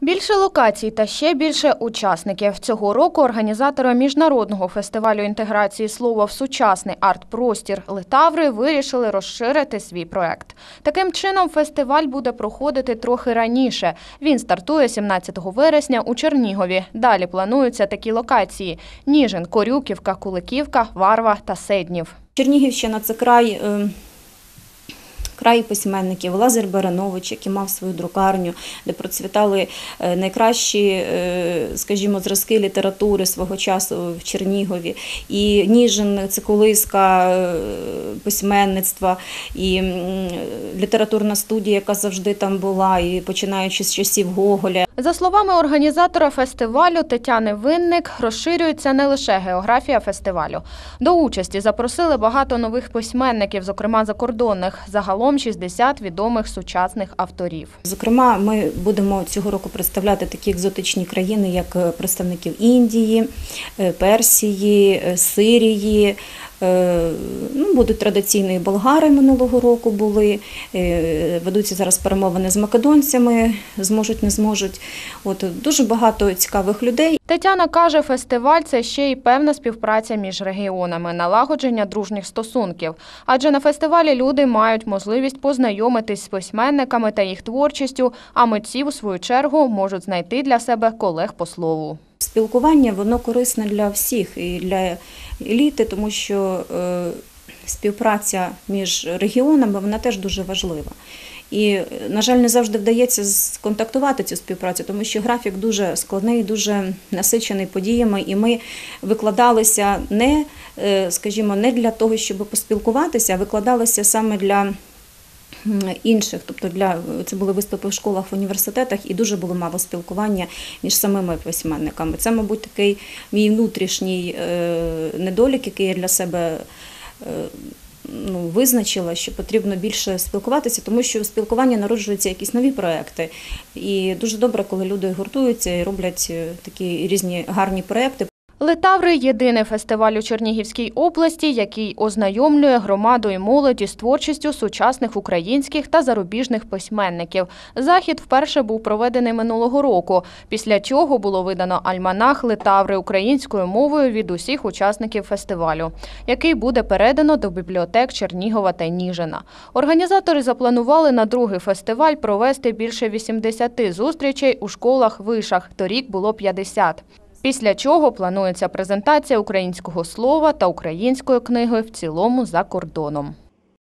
Більше локацій та ще більше учасників. Цього року організатори міжнародного фестивалю інтеграції слова в сучасний арт-простір «Литаври» вирішили розширити свій проект. Таким чином, фестиваль буде проходити трохи раніше. Він стартує 17 вересня у Чернігові. Далі плануються такі локації – Ніжин, Корюківка, Куликівка, Варва та Седнів. Чернігівщина – це край письменників. Лазар Баранович, який мав свою друкарню, де процвітали найкращі, скажімо, зразки літератури свого часу в Чернігові. І Ніжин – це колиска письменництва, і літературна студія, яка завжди там була, і починаючи з часів Гоголя. За словами організатора фестивалю Тетяни Винник, розширюється не лише географія фестивалю. До участі запросили багато нових письменників, зокрема закордонних. Загалом 60 відомих сучасних авторів. Зокрема, ми будемо цього року представляти такі екзотичні країни, як представників Індії, Персії, Сирії. Будуть традиційні болгари минулого року були, ведуться зараз перемовини з македонцями, зможуть, не зможуть. Дуже багато цікавих людей. Тетяна каже, фестиваль – це ще й певна співпраця між регіонами, налагодження дружніх стосунків. Адже на фестивалі люди мають можливість познайомитись з письменниками та їх творчістю, а митці, у свою чергу, можуть знайти для себе колег по слову. Спілкування, воно корисне для всіх, і для еліти, тому що співпраця між регіонами, вона теж дуже важлива. І, на жаль, не завжди вдається сконтактувати цю співпрацю, тому що графік дуже складний, дуже насичений подіями, і ми викладалися не, скажімо, не для того, щоб поспілкуватися, а викладалися саме для інших, тобто це були виступи в школах, в університетах, і дуже було мало спілкування між самими письменниками. Це, мабуть, такий мій внутрішній недолік, який я для себе визначила, що потрібно більше спілкуватися, тому що в спілкуванні народжуються якісь нові проекти. І дуже добре, коли люди гуртуються і роблять такі різні гарні проекти. «Литаври» – єдиний фестиваль у Чернігівській області, який ознайомлює громаду і молоді з творчістю сучасних українських та зарубіжних письменників. Захід вперше був проведений минулого року, після чого було видано альманах «Литаври» українською мовою від усіх учасників фестивалю, який буде передано до бібліотек Чернігова та Ніжина. Організатори запланували на другий фестиваль провести більше 80 зустрічей у школах-вишах, торік було 50. Після чого планується презентація українського слова та української книги в цілому за кордоном.